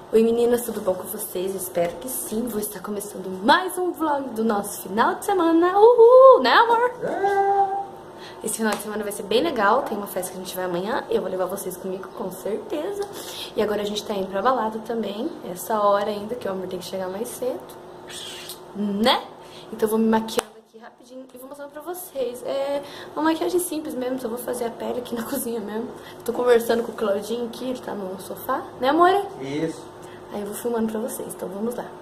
Oi meninas, tudo bom com vocês? Espero que sim. Vou estar começando mais um vlog do nosso final de semana. Uhul, né amor? Esse final de semana vai ser bem legal. Tem uma festa que a gente vai amanhã. Eu vou levar vocês comigo, com certeza. E agora a gente tá indo pra balada também. Essa hora ainda, que o amor tem que chegar mais cedo, né? Então eu vou me maquiando aqui rapidinho e vou mostrando pra vocês. É uma maquiagem simples mesmo, só vou fazer a pele aqui na cozinha mesmo. Tô conversando com o Claudinho aqui, ele tá no sofá, né amor? Isso. Aí eu vou filmando pra vocês, então vamos lá.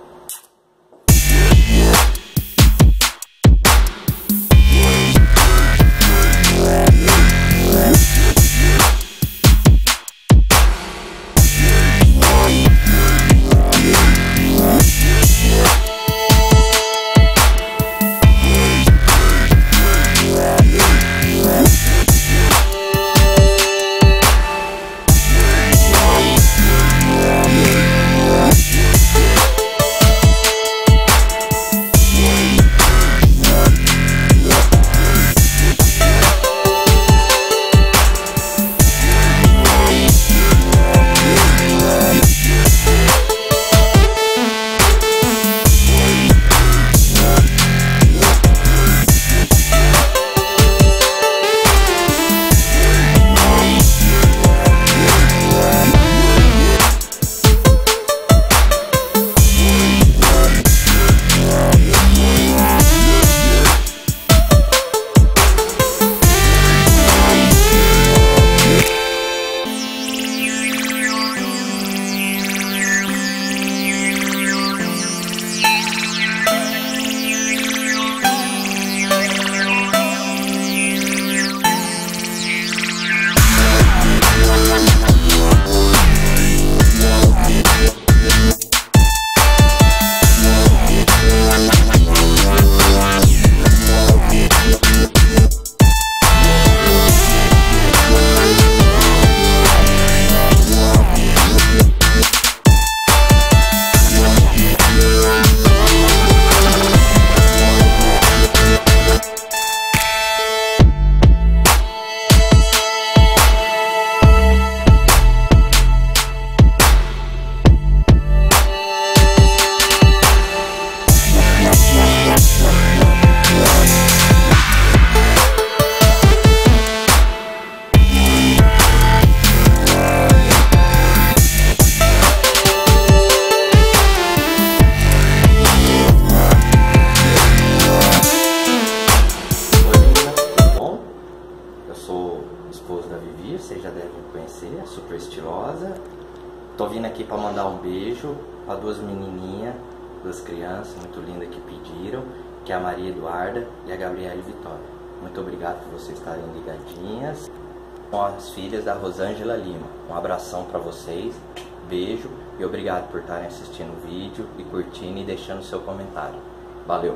Vocês já devem conhecer, é super estilosa. Tô vindo aqui para mandar um beijo para duas menininhas, duas crianças muito lindas que pediram, que é a Maria Eduarda e a Gabriela Vitória. Muito obrigado por vocês estarem ligadinhas. Com as filhas da Rosângela Lima. Um abração para vocês, beijo e obrigado por estarem assistindo o vídeo e curtindo e deixando o seu comentário. Valeu!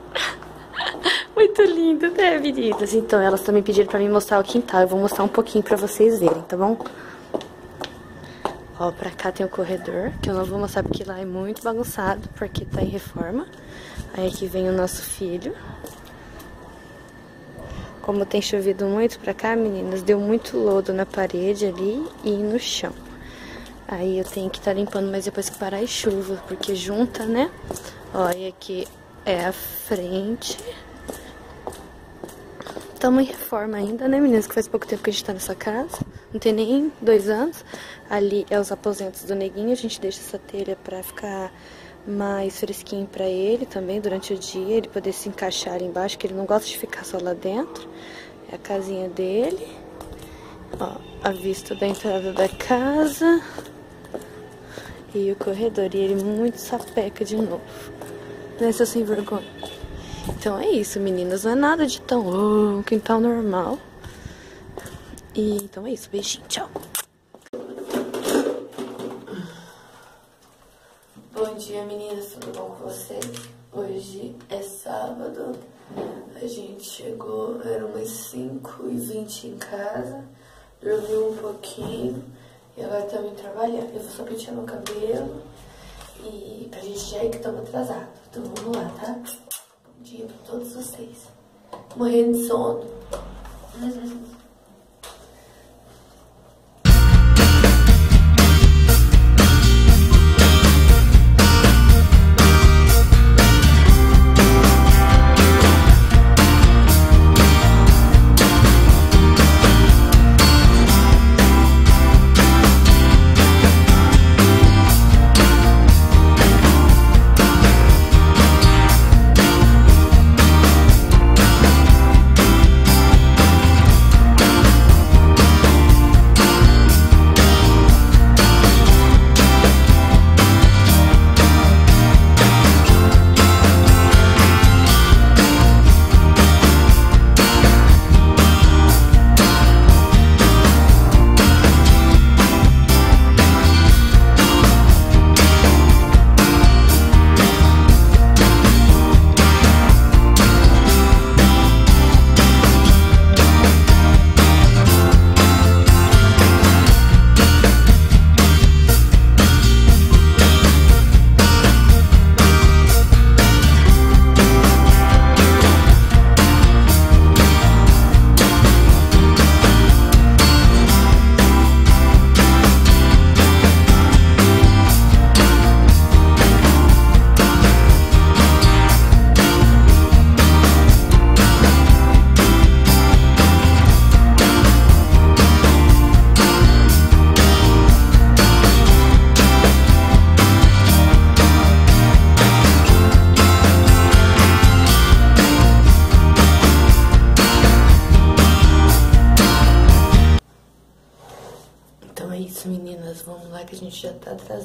Muito lindo, né, meninas? Então, elas também pediram pra mim mostrar o quintal. Eu vou mostrar um pouquinho pra vocês verem, tá bom? Ó, pra cá tem o corredor, que eu não vou mostrar porque lá é muito bagunçado, porque tá em reforma. Aí aqui vem o nosso filho. Como tem chovido muito pra cá, meninas, deu muito lodo na parede ali e no chão. Aí eu tenho que estar limpando, mas depois que parar a chuva, porque junta, né? Ó, e aqui é a frente. Estamos em reforma ainda, né, meninas? Que faz pouco tempo que a gente tá nessa casa. Não tem nem 2 anos. Ali é os aposentos do neguinho. A gente deixa essa telha pra ficar mais fresquinho pra ele também durante o dia. Ele poder se encaixar ali embaixo, que ele não gosta de ficar só lá dentro. É a casinha dele. Ó, a vista da entrada da casa. E o corredor. E ele muito sapeca de novo. Né, seu sem vergonha? Então é isso, meninas. Não é nada de tão quintal normal. E então é isso. Beijinho, tchau. Bom dia, meninas. Tudo bom com vocês? Hoje é sábado. A gente chegou, eram umas 5h20 em casa. Dormiu um pouquinho. E agora estamos trabalhando. Eu vou só pentear meu cabelo. E pra gente já ir que estamos atrasados. Então vamos lá, tá? Bom dia pra todos vocês. Morrendo de sono.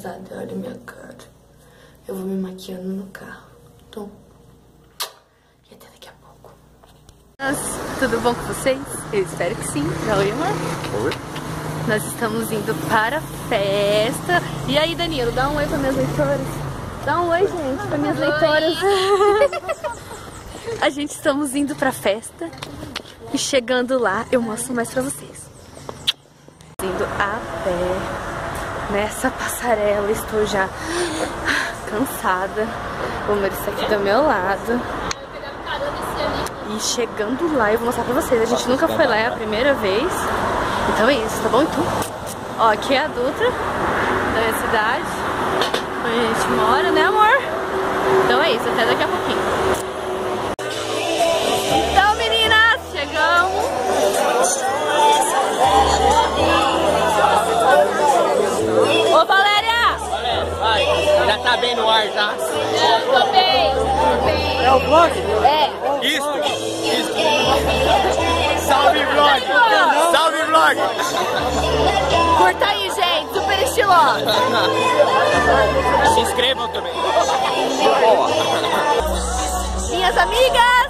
pesada, olha minha cara. Eu vou me maquiando no carro. Então, e até daqui a pouco. Tudo bom com vocês? Eu espero que sim. Oi, amor? Oi. Nós estamos indo para a festa. E aí, Danilo, dá um oi para minhas leitoras. Dá um oi, gente, para minhas leitoras. A gente estamos indo para a festa. E chegando lá, eu mostro mais para vocês. Indo a pé nessa passarela. Estou já cansada. Vou ver isso aqui do meu lado. E chegando lá, eu vou mostrar pra vocês. A gente nunca foi lá, é a primeira vez. Então é isso, tá bom? Então, ó, aqui é a Dutra da minha cidade, onde a gente mora, né, amor? Então é isso, até daqui a pouquinho. Então, meninas, chegamos. Ô, Valéria! Vai, já tá bem no ar, já? Tô bem, tô bem. É o vlog? É. Isso. Salve, vlog! Salve, vlog! Curta aí, gente, super estilosa. Se inscrevam também. Minhas amigas!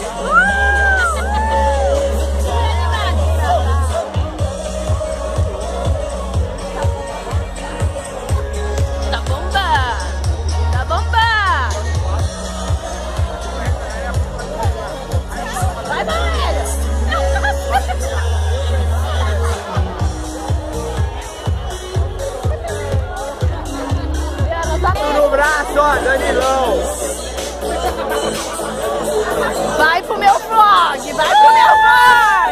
Tá bomba! Tá bomba! Vai, Valéria! No braço, ó, Danilão! Vai pro meu vlog! Vai pro meu vlog!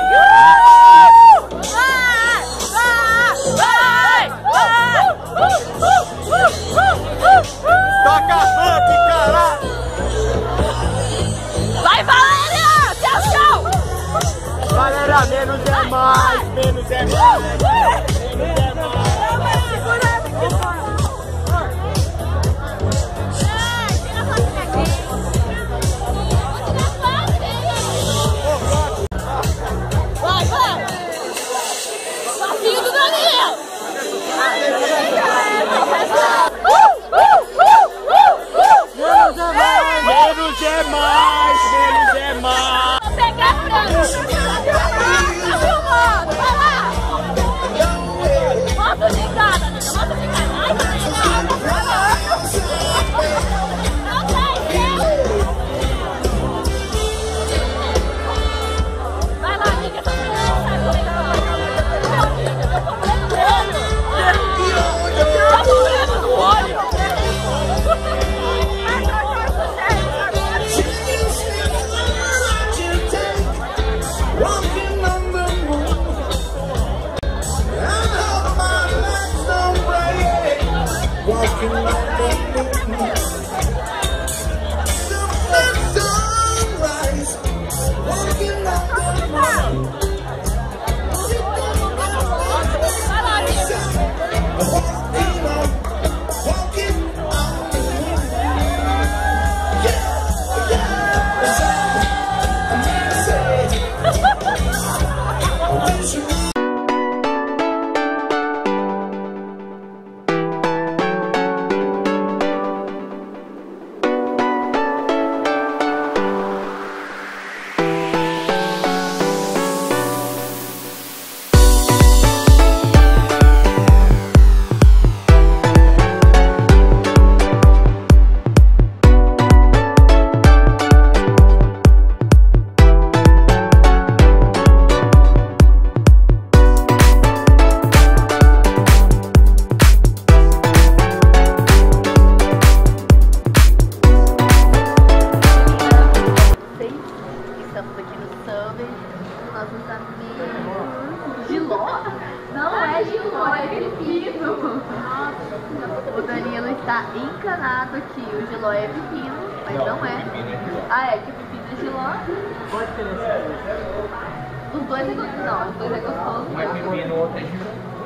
Toca funk, caralho! Vai, Valéria! Tchau, tchau! Galera, menos é mais, menos é mais, menos é mais. Vai, vai! Passinho do Danilo! Menos é mais, menos é mais. Vou pegar a franja! Vai lá! Mostra de casa, mostra de casa! Vai lá, amiga! O Danilo está encanado aqui. O Giló é pepino, mas não é. Ah, é que pepino é Giló. Qual a diferença? Os dois é gostoso. Não, os dois é gostoso. Um é pepino, o outro é Giló.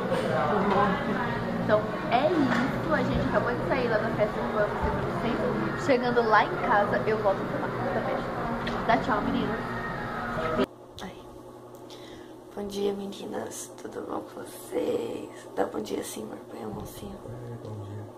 Então é isso. A gente acabou de sair lá da festa do Vamos pra vocês. Chegando lá em casa, eu volto a filmar. Dá tchau, meninas. Bom dia, meninas. Tudo bom com vocês? Dá bom dia sim, amor. Põe a mãozinha. Bom dia.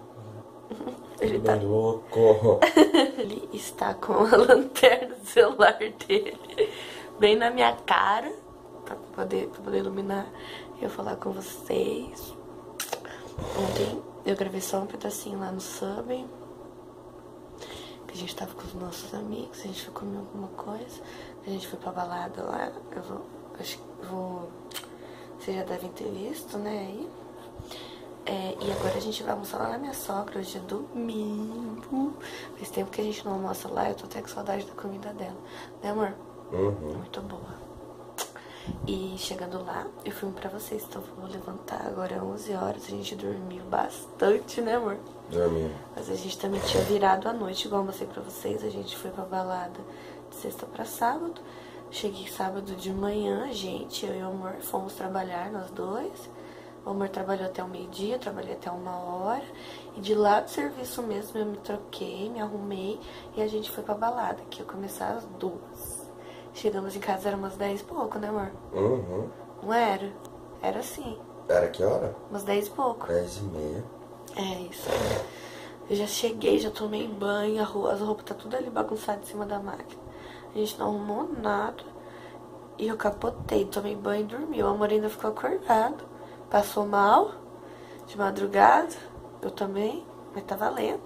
Ele tá louco. Ele está com a lanterna do celular dele bem na minha cara, pra poder iluminar e eu falar com vocês. Ontem eu gravei só um pedacinho lá no Subway, que a gente tava com os nossos amigos, a gente foi comer alguma coisa, a gente foi pra balada lá, acho que vou, vocês já devem ter visto, né, aí. E agora a gente vai almoçar lá na minha sogra, hoje é domingo. Faz tempo que a gente não almoça lá, eu tô até com saudade da comida dela. Né, amor? Uhum. Muito boa. E chegando lá, eu filmo pra vocês, então vou levantar agora é 11 horas. A gente dormiu bastante, né, amor? Dormiu. Mas a gente também tinha virado à noite, igual eu mostrei pra vocês. A gente foi pra balada de sexta pra sábado. Cheguei sábado de manhã, eu e o amor fomos trabalhar, nós dois. O amor trabalhou até o meio-dia, eu trabalhei até 1h. E de lá do serviço mesmo, eu me troquei, me arrumei e a gente foi pra balada, que ia começar às 2h. Chegamos em casa, era umas 10 e pouco, né, amor? Uhum. Não era? Era assim. Era que hora? Umas 10 e pouco. 10h30. É isso. Eu já cheguei, já tomei banho, as roupas tá tudo ali bagunçado em cima da máquina. A gente não arrumou nada. E eu capotei, tomei banho e dormi. O amor ainda ficou acordado. Passou mal, de madrugada, eu também, mas tá valendo.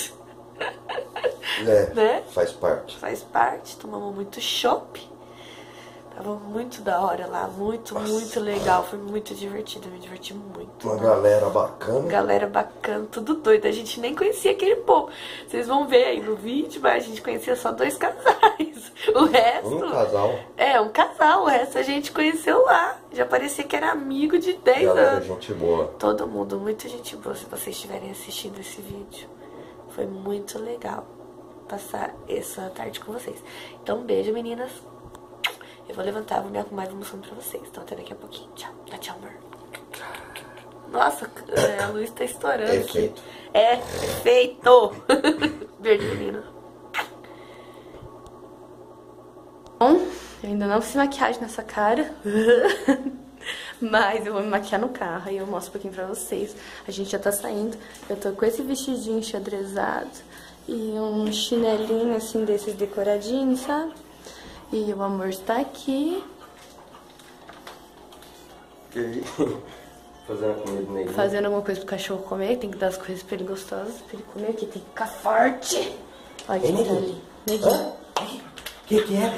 Né? Faz parte. Faz parte, tomamos muito chopp. Tava muito da hora lá, muito legal, foi muito divertido, eu me diverti muito. Uma galera bacana. Galera bacana, tudo doido, a gente nem conhecia aquele povo. Vocês vão ver aí no vídeo, mas a gente conhecia só 2 casais. O resto... Um casal. Um casal, o resto a gente conheceu lá. Já parecia que era amigo de 10 galera, anos. gente boa. Todo mundo, muita gente boa, se vocês estiverem assistindo esse vídeo. Foi muito legal passar essa tarde com vocês. Então, um beijo, meninas. Eu vou levantar, vou me arrumar e vou mostrando pra vocês. Então, até daqui a pouquinho. Tchau. Dá tchau, amor. Nossa, a luz tá estourando aqui. Efeito. Beijo, menina. Bom, eu ainda não fiz maquiagem nessa cara. Mas eu vou me maquiar no carro e eu mostro um pouquinho pra vocês. A gente já tá saindo. Eu tô com esse vestidinho xadrezado e um chinelinho assim desses decoradinhos, sabe? E o amor está aqui. Fazendo comida nele. Fazendo alguma coisa pro cachorro comer. Tem que dar as coisas pra ele gostosas, pra ele comer aqui. Tem que ficar forte. Olha quem tá ali. Neguinho. Que é?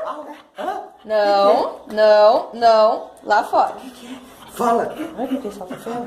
Não. Lá fora. Que é? Fala. Olha que pessoal tá fora.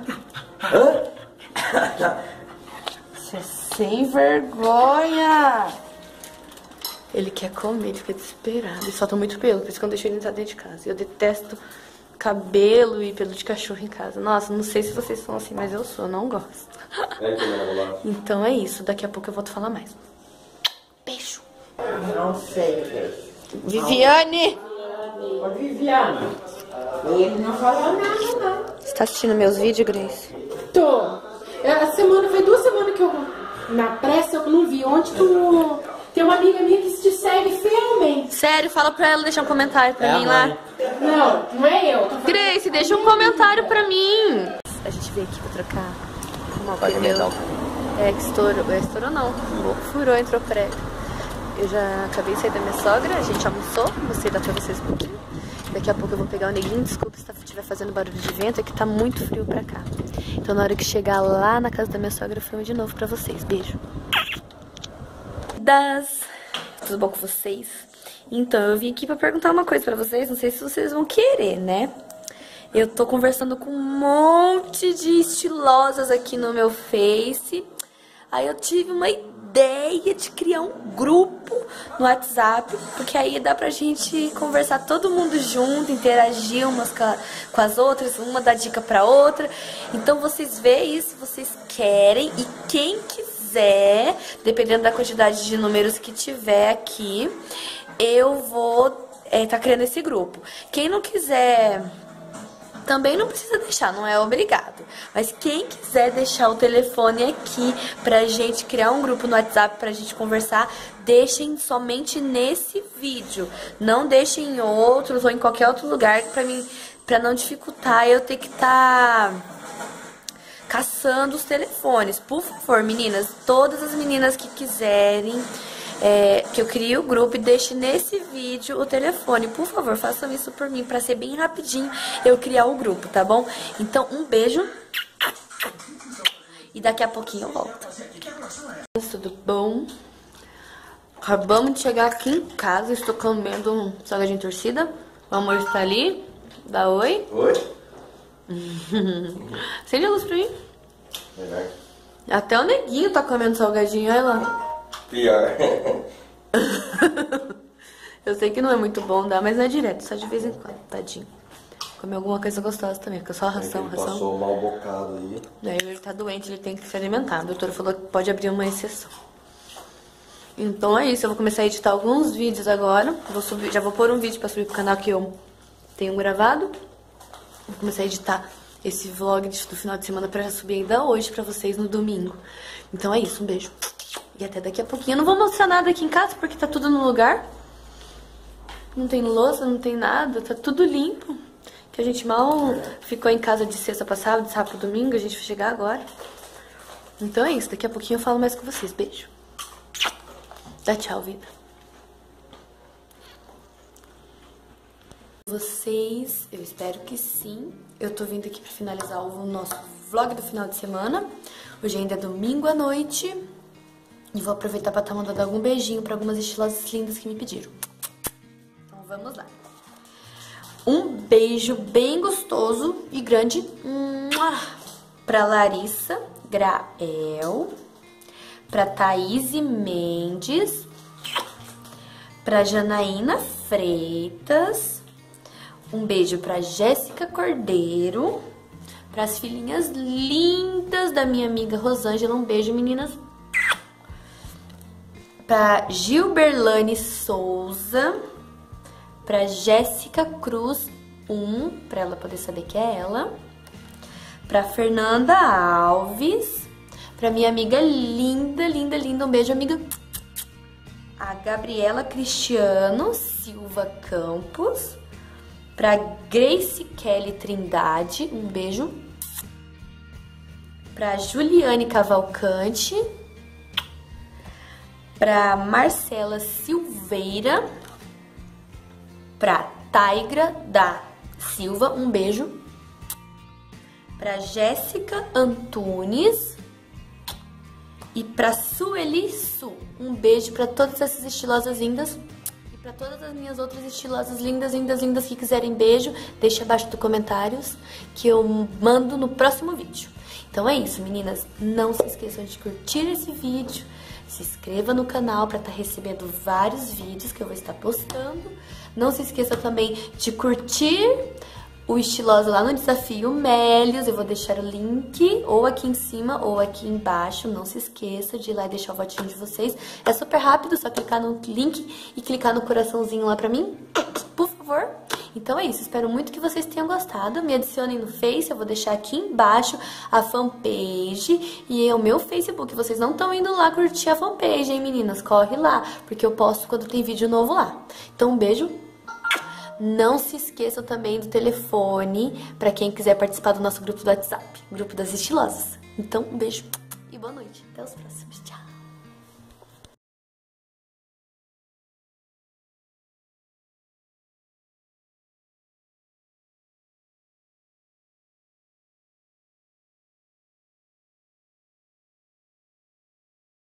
Você é sem vergonha. Ele quer comer, ele fica desesperado. Ele solta muito pelo, por isso que eu não deixo ele entrar dentro de casa. Eu detesto cabelo e pelo de cachorro em casa. Nossa, não sei se vocês são assim, mas eu sou, eu não gosto. Então é isso, daqui a pouco eu volto a falar mais. Beijo. Não sei, Viviane! Ô, Viviane, ele não falou nada, não. Você tá assistindo meus vídeos, Grace? Tô. Essa semana, foi 2 semanas que eu, na pressa, eu não vi. Onde tu... Tem uma amiga minha que te segue fielmente. Sério, fala pra ela deixar um comentário pra mim lá. Não é eu. Grace, deixa um comentário pra mim. A gente veio aqui pra trocar uma pneu. Que estourou não. Furou, entrou prego. Eu já acabei de sair da minha sogra, a gente almoçou, mostrei lá pra vocês um pouquinho. Daqui a pouco eu vou pegar o neguinho, desculpa se estiver fazendo barulho de vento, é que tá muito frio pra cá. Então na hora que chegar lá na casa da minha sogra, eu filmo de novo pra vocês. Beijo. Tudo bom com vocês? Então, eu vim aqui pra perguntar uma coisa pra vocês, não sei se vocês vão querer, né? Eu tô conversando com um monte de estilosas aqui no meu Face. Aí eu tive uma ideia de criar um grupo no WhatsApp, porque aí dá pra gente conversar todo mundo junto, interagir umas com as outras, uma dá dica pra outra. Então vocês veem se vocês querem, e quem quiser, dependendo da quantidade de números que tiver aqui, eu vou tá criando esse grupo. Quem não quiser... Também não precisa deixar, não é obrigado. Mas quem quiser deixar o telefone aqui pra gente criar um grupo no WhatsApp pra gente conversar, deixem somente nesse vídeo. Não deixem em outros ou em qualquer outro lugar pra não dificultar eu ter que estar caçando os telefones. Por favor, meninas, todas as meninas que quiserem que eu crie o grupo e deixe nesse vídeo o telefone. Por favor, façam isso por mim, pra ser bem rapidinho eu criar o grupo, tá bom? Então, um beijo. E daqui a pouquinho eu volto. Tudo bom? Acabamos de chegar aqui em casa. Estou comendo um salgadinho torcida. O amor está ali. Dá oi. Oi? Acende a luz pra mim. Melhor. Até o neguinho tá comendo salgadinho, olha lá. Pior. Eu sei que não é muito bom dar, mas não é direto, só de vez em quando, tadinho. Comer alguma coisa gostosa também, porque só ração. Passou um mal bocado aí. Daí ele tá doente, ele tem que se alimentar. O doutor falou que pode abrir uma exceção. Então é isso, eu vou começar a editar alguns vídeos agora. Já vou pôr um vídeo pra subir pro canal que eu tenho gravado. Vou começar a editar esse vlog do final de semana pra já subir ainda hoje pra vocês no domingo. Então é isso, um beijo. E até daqui a pouquinho. Eu não vou mostrar nada aqui em casa porque tá tudo no lugar. Não tem louça, não tem nada, tá tudo limpo. Que a gente mal ficou em casa de sexta pra sábado, de sábado pro domingo, a gente vai chegar agora. Então é isso, daqui a pouquinho eu falo mais com vocês. Beijo. Dá tchau, vida. Vocês, eu espero que sim. Eu tô vindo aqui pra finalizar o nosso vlog do final de semana. Hoje ainda é domingo à noite. E vou aproveitar pra estar mandando algum beijinho pra algumas estilosas lindas que me pediram. Então vamos lá. Um beijo bem gostoso e grande pra Larissa Grael, pra Thaís Mendes, pra Janaína Freitas, um beijo pra Jéssica Cordeiro, pras filhinhas lindas da minha amiga Rosângela, um beijo, meninas. Pra Gilberlane Souza, pra Jéssica Cruz 1, pra ela poder saber que é ela, pra Fernanda Alves, pra minha amiga linda, linda, linda, um beijo, amiga. A Gabriela Cristiano Silva Campos, pra Grace Kelly Trindade, um beijo. Pra Juliane Cavalcante, pra Marcela Silveira, pra Taigra da Silva, um beijo. Pra Jéssica Antunes e pra Sueli Su, um beijo pra todas essas estilosas lindas. E pra todas as minhas outras estilosas lindas, lindas, lindas que quiserem beijo, deixa abaixo dos comentários que eu mando no próximo vídeo. Então é isso, meninas. Não se esqueçam de curtir esse vídeo. Se inscreva no canal para estar recebendo vários vídeos que eu vou estar postando. Não se esqueça também de curtir o Estilosa lá no Desafio Melios. Eu vou deixar o link ou aqui em cima ou aqui embaixo. Não se esqueça de ir lá e deixar o votinho de vocês. É super rápido, só clicar no link e clicar no coraçãozinho lá pra mim, por favor. Então é isso, espero muito que vocês tenham gostado. Me adicionem no Face, eu vou deixar aqui embaixo a fanpage e o meu Facebook. Vocês não estão indo lá curtir a fanpage, hein, meninas? Corre lá, porque eu posto quando tem vídeo novo lá. Então um beijo. Não se esqueçam também do telefone para quem quiser participar do nosso grupo do WhatsApp, grupo das estilosas. Então um beijo e boa noite. Até os próximos. Tchau.